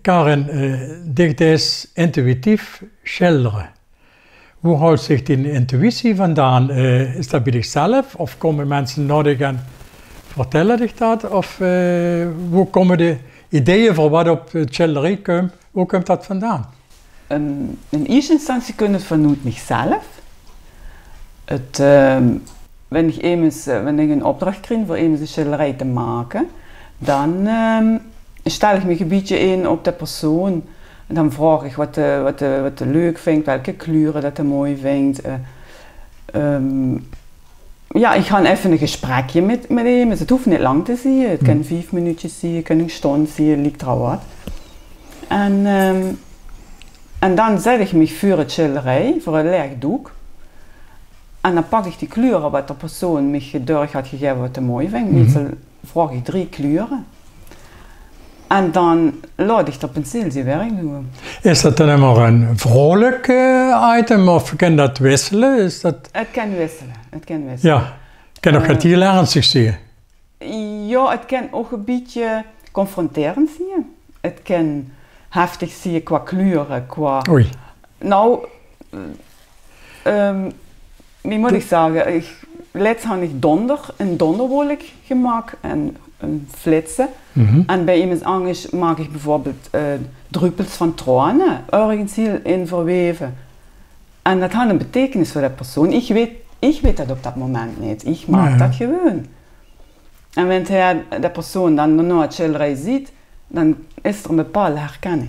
Karin, dit is intuïtief schilderen. Hoe houdt zich die intuïtie vandaan? Is dat bij zichzelf of komen mensen nodig en vertellen zich dat? Of hoe komen de ideeën voor wat op de schilderij komt? Hoe komt dat vandaan? In eerste instantie komt het vanuit mezelf. Wanneer ik een opdracht krijg voor een schilderij te maken, dan stel ik me een beetje in op de persoon. En dan vraag ik wat hij leuk vindt, welke kleuren dat hij mooi vindt. Ja, ik ga even een gesprekje met hem. Het hoeft niet lang te zien. Het kan 5 minuutjes zien, het kan een stunde zien, ligt er wat. En dan zet ik me voor het schilderij, voor het legdoek. En dan pak ik die kleuren wat de persoon me gedurfd had gegeven wat hij mooi vindt. Meestal vraag ik 3 kleuren. En dan laat ik dat penseel zijn werk doen. Is dat dan maar een vrolijk item of kan dat wisselen? Is dat... Het kan wisselen. Ja, het kan ook heel ernstig zijn. Ja, het kan ook een beetje confronterend zijn. Het kan heftig zijn qua kleuren, qua... Oei. Nou, wie moet ik zeggen, laatst heb ik een donderwolk gemaakt en een flitsen. En bij iemand anders maak ik bijvoorbeeld druppels van tranen ergens heel in verweven. En dat had een betekenis voor dat persoon. Ik weet dat op dat moment niet. Ik maak dat gewoon. En wanneer de persoon dan daarna het schilderij ziet, dan is er een bepaalde herkenning.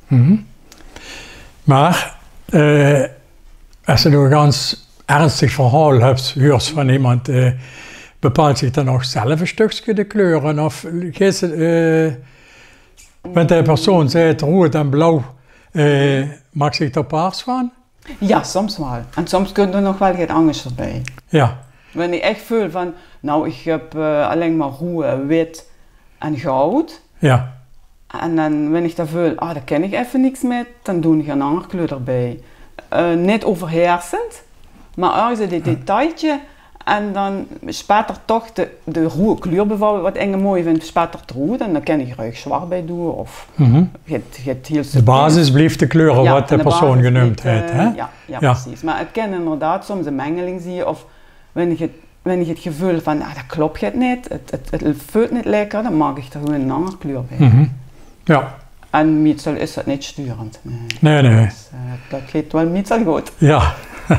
Maar als je een ganz ernstig verhaal hebt, hoort van iemand, bepaalt zich dan ook zelf een stukje de kleuren? Of met de persoon zegt rood en blauw, maakt zich daar paars van? Ja, soms wel. En soms kun je nog wel iets anders erbij. Ja. Wanneer ik echt voel van, nou ik heb alleen maar rood, wit en goud. Ja. En dan wanneer ik dat voel, daar ken ik even niks mee, dan doe ik een andere kleur erbij. Niet overheersend, maar ergens een detailtje. En dan spaat er toch de rode kleur bijvoorbeeld, wat ik mooi vind, spaat er rood. En dan kan ik er zwart bij doen. Of het heel de basis blijft de kleuren wat de persoon genoemd heeft. Ja, precies. Maar het kan inderdaad soms een mengeling zien. Of wanneer je het gevoel van, dat klopt het niet, het voelt niet lekker, dan maak ik er gewoon een andere kleur bij. Ja. En meestal is dat niet sturend. Nee. Dus, dat gaat wel meestal goed. Ja.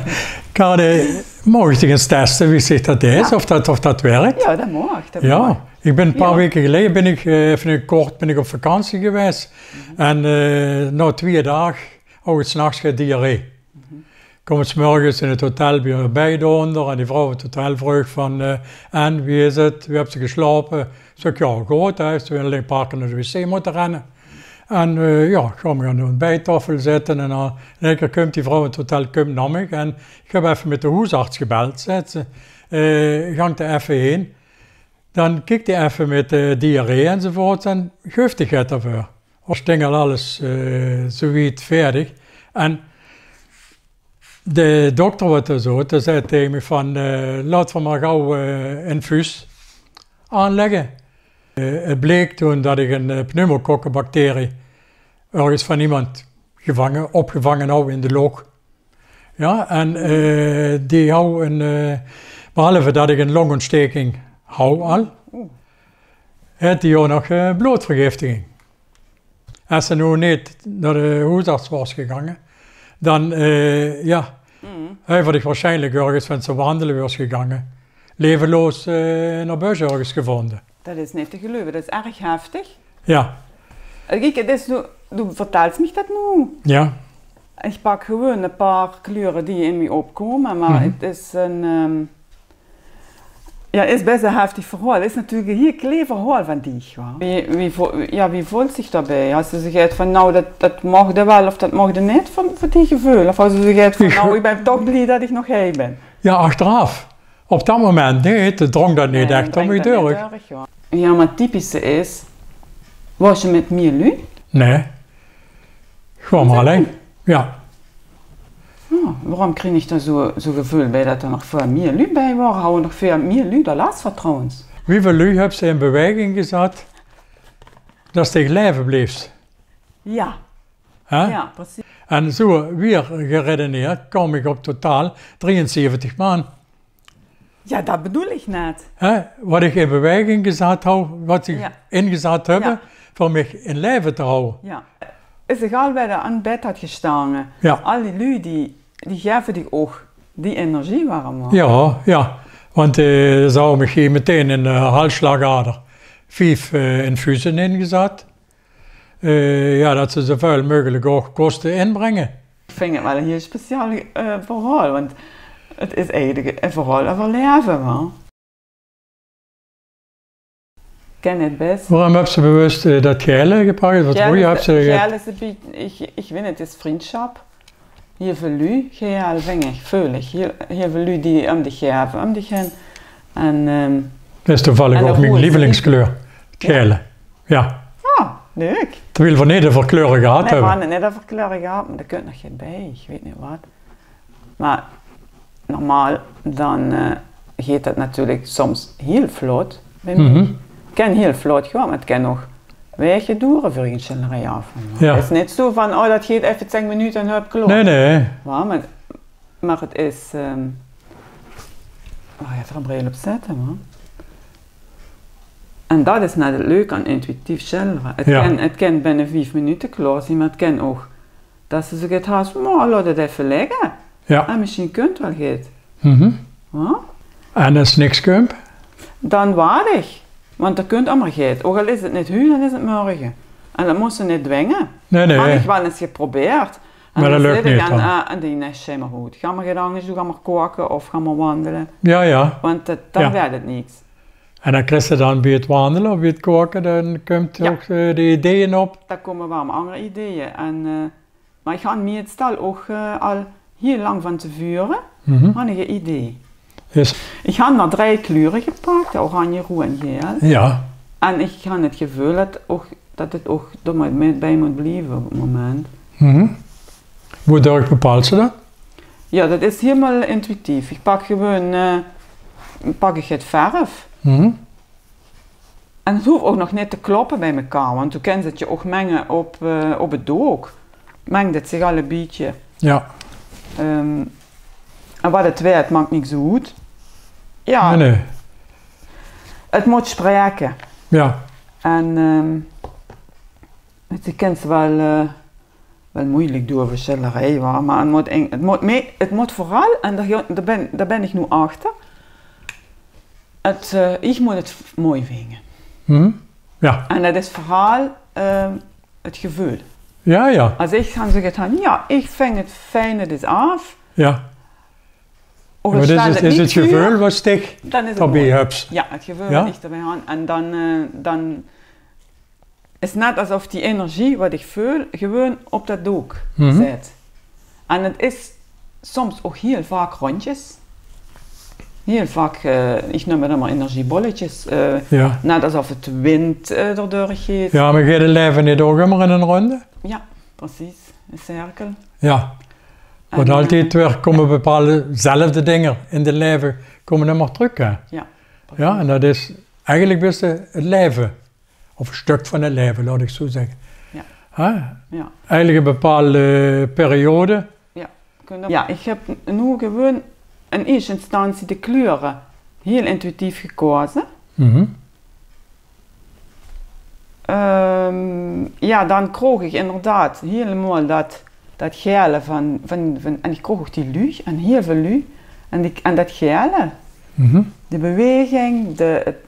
Mag ik eens testen wie zich dat is, of dat werkt? Ja, dat mag. Ik ben een paar weken geleden ben ik op vakantie geweest. En na 2 dagen had ik 's nachts geen diarree. Kom het 's morgens in het hotel bij een bijdoender en die vrouw het hotel vroeg van en wie is het, wie heeft ze geslapen? Zeg ik, ja goed, hij heeft alleen een paar keer naar de wc moeten rennen. En gaan we aan de bijtafel zitten en in één keer komt die vrouw in het hotel naar me en ik heb even met de huisarts gebeld. Zegt ze, gang er even heen. Dan kijkt hij even met diarree enzovoort en geeft hij het ervoor. Als ding al alles zoiets verdig. En de dokter wat er zo, die zei tegen me van laten we maar gauw een infuus aanleggen. Het bleek toen dat ik een pneumokokkenbacterie ergens van iemand opgevangen hou in de loog. Ja, en die hou behalve dat ik een longontsteking hou al, had die ook nog bloedvergiftiging. Als ze nu niet naar de huisarts was gegaan, dan had ik waarschijnlijk ergens van zijn wandelen was gegaan, levenloos naar buiten ergens gevonden. Dat is niet te geloven, dat is erg heftig. Ja. Kijk, du vertelt me dat nu. Ja. Ik pak gewoon een paar kleuren die in me opkomen, maar het is is best een heftig verhaal. Het is natuurlijk een heel klein verhaal van die. Wie voelt zich daarbij? Als ze zegt van nou dat mag er wel of dat mag er niet voor die gevoel? Of als ze zegt van nou ik ben toch blij dat ik nog hier ben? Ja, achteraf. Op dat moment niet, drong dat niet echt om je door. Ja, maar het typische is, was je met meer lui? Nee. Gewoon maar alleen. Ja. Waarom kreeg ik dan zo'n gevoel bij dat er nog veel meer lui bij waren? Houden nog veel meer lui, dat laatst van trouwens. Wie veel lui heb ze in beweging gezet, dat ze tegen leven bleef? Ja, Hè? ja, precies. En zo weer geredeneerd kom ik op totaal 73 man. Ja, dat bedoel ik net. Hè? Wat ik in beweging gezet heb, wat ik Ja. ingezet heb, Ja. voor mij in leven te houden. Ja. Is egal waar je aan het bed had gestaan. Ja. Al die lui, die geven die ook die energie waarom. Ja. Want er zou me geen meteen in de halsslagader 5 infusen ingezet. Ja, dat ze zoveel mogelijk ook kosten inbrengen. Ik vind het wel een heel speciaal verhaal, want het is eigenlijk een verhaal over leven. Man. Ken het best. Waarom hebben ze bewust dat gele gepakt? Wat hoe heb ze Geel is een beetje, ik weet het is vriendschap. Heel veel lui, geel vind ik veulig. Heel veel lui die om dich geven, om dich heen. En, dat is toevallig en ook de mijn roze lievelingskleur. Het gele. Ja. leuk. Terwijl we niet de kleuren gehad Nee, we hebben. hadden net over kleuren gehad, maar daar kun je nog geen bij, ik weet niet wat. Maar normaal, dan gaat het natuurlijk soms heel vlot bij mij. Mhm. Het kan heel vlot gaan, maar het kan nog weken duren voor een schilderij af. Ja. Het is niet zo van, oh dat gaat even 10 minuten en hup, klaar. Nee. Ja, maar het is... Oh, je gaat er een bril op zetten, man. En dat is net het leuke aan intuïtief schilderen. Het kan binnen 5 minuten klaar zijn, maar het kan ook dat ze zich het haast, maar laat het even liggen. Ja. En misschien kunt het wel gaan. Mhm. Ja? En een snikskump? Dan waardig. Want dat kunt allemaal gaan. Ook al is het niet nu, dan is het morgen. En dat moest ze niet dwingen. Nee. Dat heb ik wel eens geprobeerd. En Maar dat dan lukt zit ik niet en die is maar goed. Ga maar gedaan, ga maar koken of ga maar wandelen. Ja. Want dan werd het niets. En dan krijg je dan bij het wandelen of bij het koken, dan komt ook de ideeën op. Daar komen wel andere ideeën. En, maar ik ga me het stel ook al heel lang van tevoren, had ik een idee. Dus, Ik had naar 3 kleuren gepakt, oranje, rood en geel. ja. En ik had het gevoel dat het ook er bij moet blijven op het moment. Hoe dadelijk bepaalt ze dat? Ja, dat is helemaal intuïtief. Ik pak gewoon het verf. En het hoeft ook nog niet te kloppen bij elkaar, want toen kan het je ook mengen op het doek. Mengt het zich al een beetje. Ja. En wat het werd, maakt niet zo goed. Ja, Nee. het moet spreken. Ja. En je kent wel moeilijk doen over schilderij, maar het moet vooral, en daar ben ik nu achter, ik moet het mooi vinden. Ja. En dat is vooral het gevoel. Ja. Als ik ga zeggen, ja, ik vind het fijn, het is af. Ja. Of Maar het is het gevoel wat stig dan is het erbij mooi. hebt. Ja, het gevoel Ja? wat ik erbij aan. En dan is het net alsof die energie wat ik voel gewoon op dat doek zit. En het is soms ook heel vaak rondjes. Heel vaak, ik noem het maar energiebolletjes. Ja. Net alsof het wind erdoor gaat. Ja, maar ga je leven niet ook immer in een ronde? Ja, precies. Een cirkel. Ja. Want altijd weer komen bepaalde zelfde dingen in de leven komen maar terug. Hè? Ja. Ja, en dat is eigenlijk best het leven. Of een stuk van het leven, laat ik zo zeggen. Ja. Hè? Ja. Eigenlijk een bepaalde periode. Ja, ik heb nu gewoon in eerste instantie de kleuren heel intuïtief gekozen. Ja, dan kroeg ik inderdaad helemaal dat gele van en ik kroeg ook die lucht en heel veel lucht en dat gele. De beweging,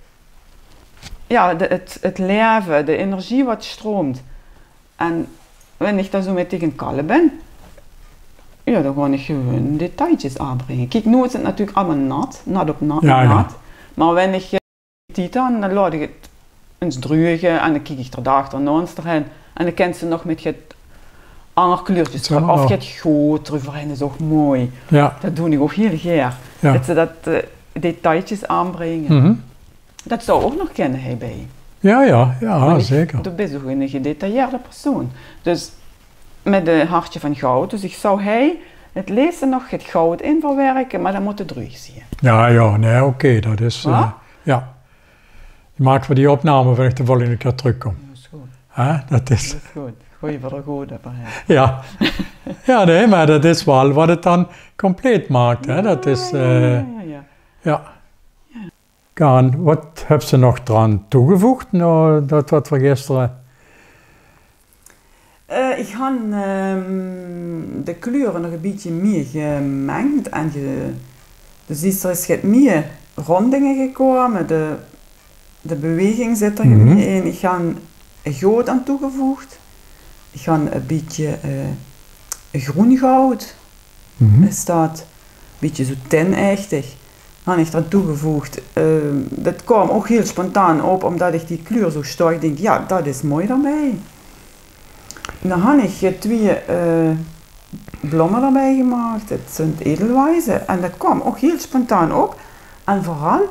het leven, de energie wat stroomt. En wanneer ik dan zo met tegen kallen ben, ja, dan ga ik gewoon detailtjes aanbrengen. Kijk, nu is het natuurlijk allemaal nat op nat. Ja. Maar wanneer ik het dan laat ik het eens drugen en dan kijk ik er daarnaast erin. En dan kan ze nog met het andere kleurtjes terug. Of het goed eroverheen is ook mooi. Ja. Dat doe ik ook heel graag. Ja. Dat ze detailtjes aanbrengen. Dat zou ook nog kennen bij. Ja, zeker. Dat is ook een gedetailleerde persoon. Dus met een hartje van goud. Dus ik zou het lezen nog het goud in verwerken, maar dan moet het terug zien. Ja, nee, oké, dat is... ja. Je maakt voor die opname wanneer ik de volgende keer terugkom. Dat is goed. Dat is... Dat is goed. Oei, wat een goed hebben. Ja. Ja, nee, maar dat is wel wat het dan compleet maakt. Hè? Dat is, ja. Gaan, wat heb ze nog eraan toegevoegd, nou, dat wat we gisteren... Ik heb de kleuren nog een beetje meer gemengd. En dus er is meer rondingen gekomen. De beweging zit er meer in. Ik heb een goud aan toegevoegd. Ik heb een beetje groen goud. Er staat een beetje zo tinachtig. Heb ik eraan toegevoegd. Dat kwam ook heel spontaan op, omdat ik die kleur zo sterk denk, ja, dat is mooi daarbij. Dan heb ik 2 bloemen erbij gemaakt. Het zijn edelwijzen. En dat kwam ook heel spontaan op. En vooral,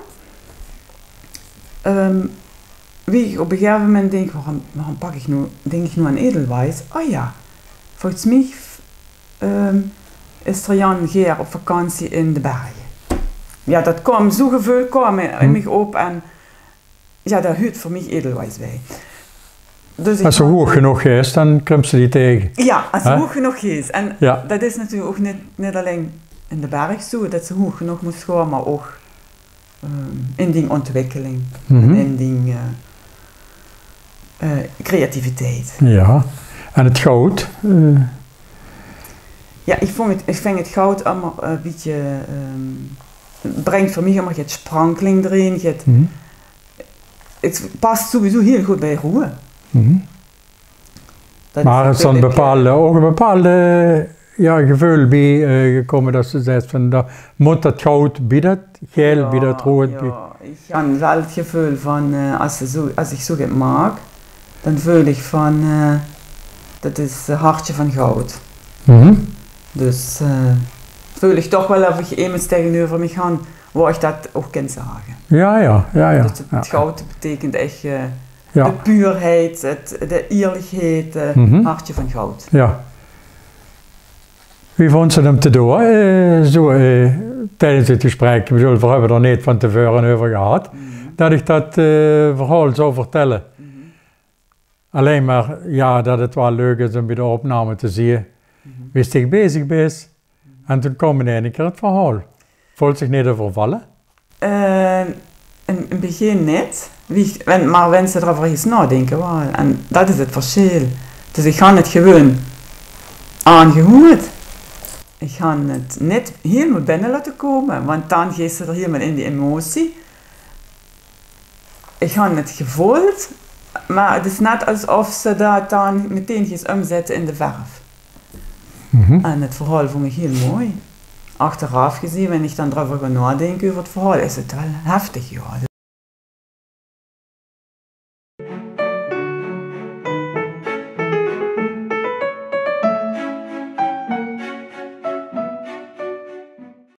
wie ik op een gegeven moment denk, waarom pak ik nu, denk ik nu aan edelwijs? Oh ja, volgens mij is er Jan Geer op vakantie in de bergen. Ja, dat kwam, zo gevoel kwam in mij op en ja, dat hoort voor mij edelwijs bij. Dus als ze hoog genoeg is, dan krimpt ze die tegen. Ja, als ze hoog genoeg is. En dat is natuurlijk ook niet alleen in de berg zo, dat ze hoog genoeg moet gaan, maar ook in die ontwikkeling, in die creativiteit. Ja, en het goud? Ja, ik vind het goud allemaal een beetje... het brengt voor mij helemaal het sprankeling erin. Het past sowieso heel goed bij roe. Maar het is dan ook een bepaalde gevoel bij gekomen dat ze zegt van dat moet dat goud bij dat geel, bij dat rood. Ja, ik heb wel het gevoel van als ik zo het maak, dan voel ik van dat is het hartje van goud. Dus voel ik toch wel of ik iemand tegenover me ga waar ik dat ook kan zeggen. Ja. Dus het goud betekent echt de puurheid, de eerlijkheid, hartje van goud. Ja. Wie vond ze hem te doen? Tijdens het gesprek, ik bedoel, we hebben er niet van tevoren over gehad, dat ik dat verhaal zou vertellen. Alleen maar, ja, dat het wel leuk is om bij de opname te zien, wist ik bezig ben. En toen kwam in één keer het verhaal. Voelt zich niet overvallen? In het begin niet, maar wenn ze erover eens nadenken wel. En dat is het verschil. Dus ik ga het gewoon aangehoord. Ik ga het niet helemaal binnen laten komen, want dan geeft ze er helemaal in die emotie. Ik ga het gevoeld, maar het is net alsof ze dat dan meteen gaat omzetten in de verf. En het verhaal vond ik heel mooi. Achteraf gezien, wenn ik dan erover ga nadenken over het verhaal, is het wel heftig, ja.